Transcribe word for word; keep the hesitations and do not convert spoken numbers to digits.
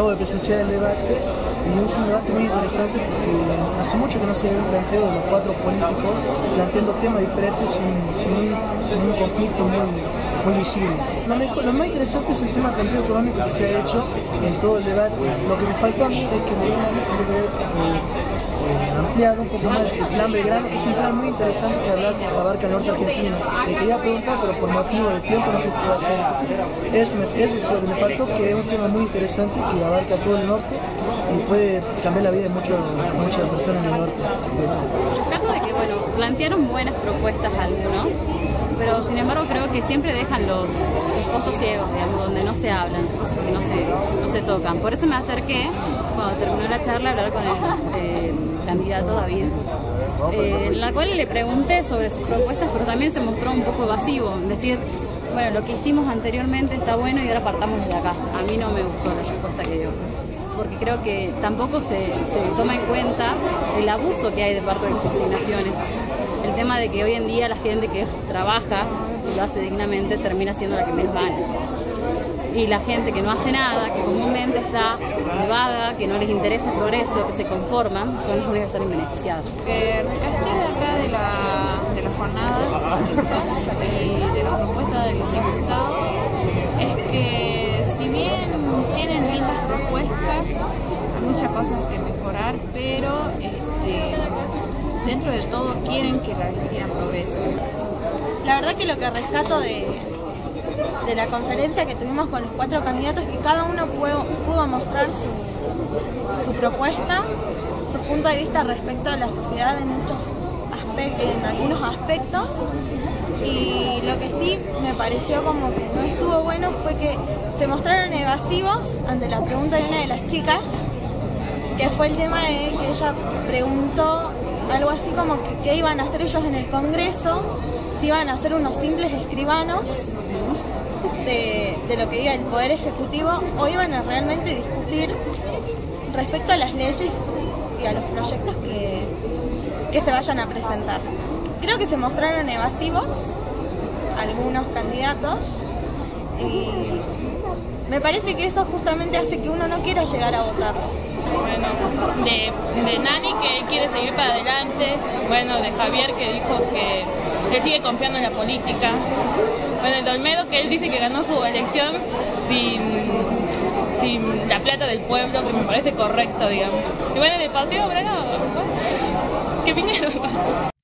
acabo de presenciar el debate y es un debate muy interesante porque hace mucho que no se ve un planteo de los cuatro políticos planteando temas diferentes sin, sin, un, sin un conflicto muy, muy visible. Lo, mejor, lo más interesante es el tema del planteo económico que se ha hecho en todo el debate. Lo que me faltó a mí es que me dieron a mí tendría que haber eh, eh, ampliado un poco más el plan Belgrano, que es un plan muy interesante que abarca el norte argentino. Le quería preguntar, pero por motivo de tiempo no se pudo hacer. Eso, me, eso fue lo que me faltó, que es un tema muy interesante que abarca todo el norte y puede cambiar la vida de muchos, muchas personas en el norte. Rescato de que, bueno, plantearon buenas propuestas algunos, pero sin embargo creo que siempre dejan los, los pozos ciegos, digamos, donde no se hablan, cosas que no se, no se tocan. Por eso me acerqué, cuando terminó la charla, a hablar con el eh, candidato David, eh, en la cual le pregunté sobre sus propuestas, pero también se mostró un poco evasivo, decir, bueno, lo que hicimos anteriormente está bueno y ahora partamos de acá. A mí no me gustó la respuesta que dio, porque creo que tampoco se, se toma en cuenta el abuso que hay de parte de las designaciones. El tema de que hoy en día la gente que trabaja y lo hace dignamente termina siendo la que menos gana. Y la gente que no hace nada, que comúnmente está de vaga, que no les interesa el progreso, que se conforman, son los únicos que salen beneficiados. Que rescaté de acá de, la, de las jornadas y de la propuesta de los diputados es que si bien tienen lindas propuestas, hay muchas cosas que mejorar, pero este, dentro de todo quieren que la Argentina progrese. La verdad que lo que rescato de, de la conferencia que tuvimos con los cuatro candidatos es que cada uno pudo, pudo mostrar su, su propuesta, su punto de vista respecto a la sociedad en, muchos en algunos aspectos, y lo que sí me pareció como que no estuvo bueno fue que se mostraron evasivos ante la pregunta de una de las chicas, que fue el tema de que ella preguntó algo así como que qué iban a hacer ellos en el Congreso, si iban a ser unos simples escribanos de, de lo que diga el Poder Ejecutivo o iban a realmente discutir respecto a las leyes y a los proyectos que, que se vayan a presentar. Creo que se mostraron evasivos algunos candidatos y me parece que eso justamente hace que uno no quiera llegar a votarlos. Bueno, de, de Nani, que quiere seguir para adelante, bueno, de Javier, que dijo que él sigue confiando en la política, bueno, de Olmedo, que él dice que ganó su elección sin, sin la plata del pueblo, que me parece correcto, digamos. Y bueno, del Partido Obrero, que vinieron.